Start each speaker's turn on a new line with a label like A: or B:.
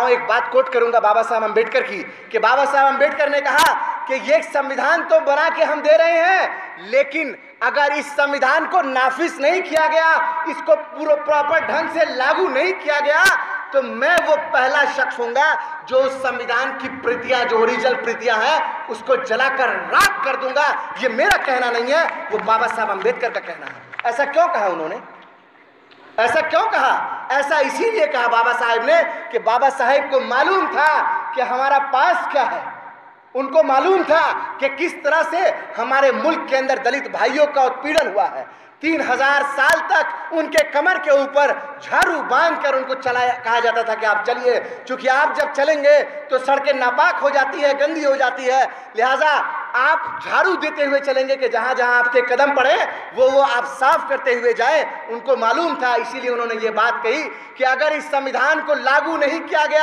A: हूं, एक बात कोट करूंगा बाबा साहब अम्बेडकर की, कि बाबा साहब अम्बेडकर ने कहा कि ये संविधान तो बना के हम दे रहे हैं, लेकिन अगर इस संविधान को नाफिज नहीं किया गया, इसको पूरा प्रॉपर ढंग से लागू नहीं किया गया, तो मैं वो पहला शख्स होऊंगा जो उस संविधान की प्रतियां, जो ओरिजिनल प्रतियां हैं, उसको जलाकर राख कर दूंगा। ये मेरा कहना नहीं है, वो बाबा साहब अम्बेडकर का कहना है। ऐसा क्यों कहा उन्होंने? ऐसा क्यों कहा? ऐसा इसीलिए कहा बाबा साहेब ने कि बाबा साहेब को मालूम था कि हमारा पास क्या है। उनको मालूम था कि किस तरह से हमारे मुल्क के अंदर दलित भाइयों का उत्पीड़न हुआ है। 3000 साल तक उनके कमर के ऊपर झाड़ू बांधकर उनको चलाया, कहा जाता था कि आप चलिए, क्योंकि आप जब चलेंगे तो सड़कें नापाक हो जाती है, गंदी हो जाती है, लिहाजा आप झाड़ू देते हुए चलेंगे कि जहां जहां आपके कदम पड़े वो आप साफ करते हुए जाएं। उनको मालूम था, इसीलिए उन्होंने ये बात कही कि अगर इस संविधान को लागू नहीं किया गया